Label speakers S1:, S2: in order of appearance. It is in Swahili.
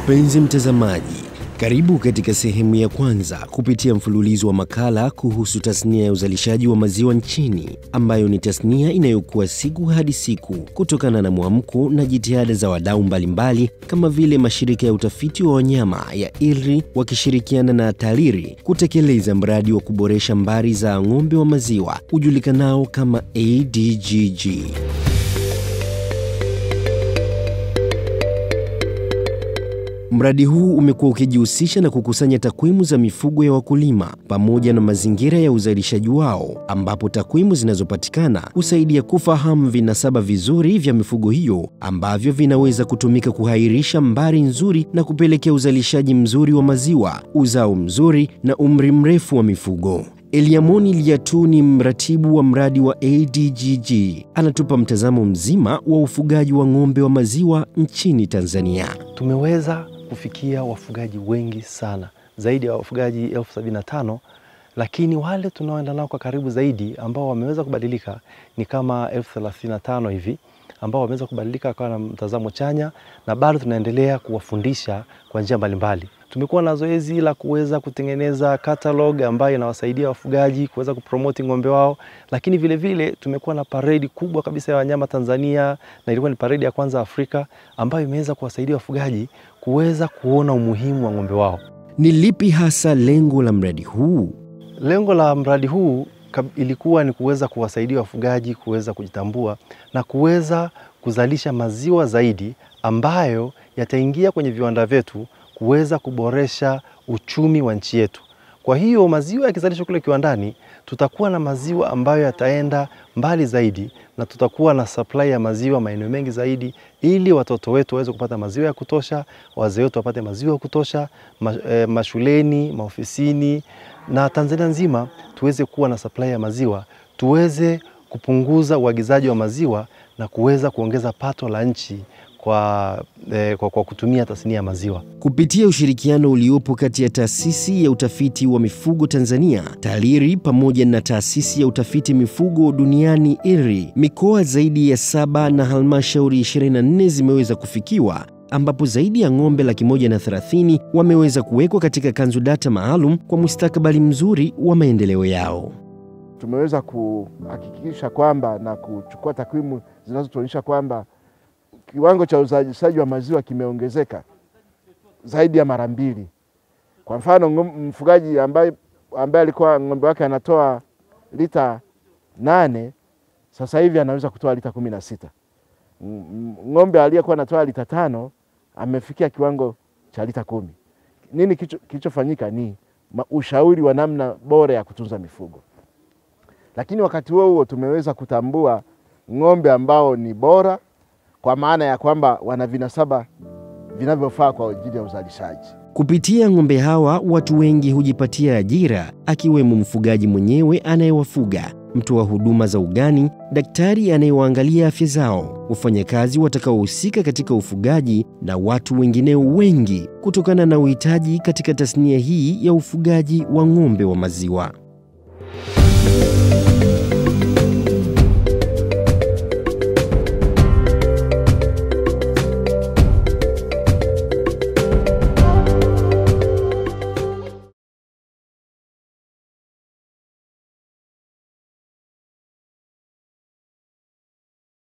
S1: Mpenzi mtazamaji, karibu katika sehemu ya kwanza kupitia mfululizo wa makala kuhusu tasnia ya uzalishaji wa maziwa nchini, ambayo ni tasnia inayokuwa siku hadi siku kutokana na mwamko na jitihada za wadau mbalimbali kama vile mashirika ya utafiti wa wanyama ya ILRI wakishirikiana na TALIRI kutekeleza mradi wa kuboresha mbari za ng'ombe wa maziwa ujulikanao kama ADGG. Mradi huu umekuwa ukijihusisha na kukusanya takwimu za mifugo ya wakulima pamoja na mazingira ya uzalishaji wao, ambapo takwimu zinazopatikana husaidia kufahamu vinasaba vizuri vya mifugo hiyo ambavyo vinaweza kutumika kuhairisha mbari nzuri na kupelekea uzalishaji mzuri wa maziwa, uzao mzuri na umri mrefu wa mifugo. Eliamoni Liatu ni mratibu wa mradi wa ADGG. Anatupa mtazamo mzima wa ufugaji wa ng'ombe wa maziwa nchini Tanzania.
S2: Tumeweza kufikia wafugaji wengi sana, zaidi ya wafugaji 75,000, lakini wale tunaoenda nao kwa karibu zaidi ambao wameweza kubadilika ni kama 35,000 hivi, ambao wameweza kubadilika kwa na mtazamo chanya, na bado tunaendelea kuwafundisha kwa njia mbalimbali. Tumekuwa na zoezi la kuweza kutengeneza catalog ambayo inawasaidia wafugaji kuweza kupromote ng'ombe wao, lakini vile vile tumekuwa na parade kubwa kabisa ya wanyama Tanzania, na ilikuwa ni parade ya kwanza Afrika ambayo imeweza kuwasaidia wafugaji kuweza kuona umuhimu wa ng'ombe wao.
S1: Ni lipi hasa lengo la mradi huu?
S2: Lengo la mradi huu ilikuwa ni kuweza kuwasaidia wafugaji kuweza kujitambua na kuweza kuzalisha maziwa zaidi ambayo yataingia kwenye viwanda vyetu kuweza kuboresha uchumi wa nchi yetu. Kwa hiyo maziwa yakizalishwa kule kiwandani, tutakuwa na maziwa ambayo yataenda mbali zaidi, na tutakuwa na supply ya maziwa maeneo mengi zaidi, ili watoto wetu waweze kupata maziwa ya kutosha, wazee wetu wapate maziwa ya kutosha, mashuleni, maofisini na Tanzania nzima tuweze kuwa na supply ya maziwa, tuweze kupunguza uagizaji wa maziwa na kuweza kuongeza pato la nchi kwa kutumia tasnia ya maziwa.
S1: Kupitia ushirikiano uliopo kati ya Taasisi ya Utafiti wa Mifugo Tanzania, TALIRI, pamoja na Taasisi ya Utafiti Mifugo Duniani ILRI, mikoa zaidi ya 7 na halmashauri 24 zimeweza kufikiwa, ambapo zaidi ya ng'ombe 130,000 wameweza kuwekwa katika kanzu data maalum kwa mustakabali mzuri wa maendeleo yao.
S3: Tumeweza kuhakikisha kwamba na kuchukua takwimu zinazotuonyesha kwamba kiwango cha uzalishaji wa maziwa kimeongezeka zaidi ya mara 2. Kwa mfano, mfugaji ambaye alikuwa ng'ombe wake anatoa lita 8, sasa hivi anaweza kutoa lita 16. Ng'ombe aliyekuwa anatoa lita 5 amefikia kiwango cha lita 10. Nini kilichofanyika? Ni ushauri wa namna bora ya kutunza mifugo. Lakini wakati huo tumeweza kutambua ng'ombe ambao ni bora, kwa maana ya kwamba wana vinasaba vinavyofaa kwa ajili ya uzalishaji.
S1: Kupitia ng'ombe hawa watu wengi hujipatia ajira, akiwemo mfugaji mwenyewe anayewafuga, mtoa huduma za ugani, daktari anayewaangalia afya zao, wafanyakazi watakaohusika katika ufugaji na watu wengineo wengi, kutokana na uhitaji katika tasnia hii ya ufugaji wa ng'ombe wa maziwa.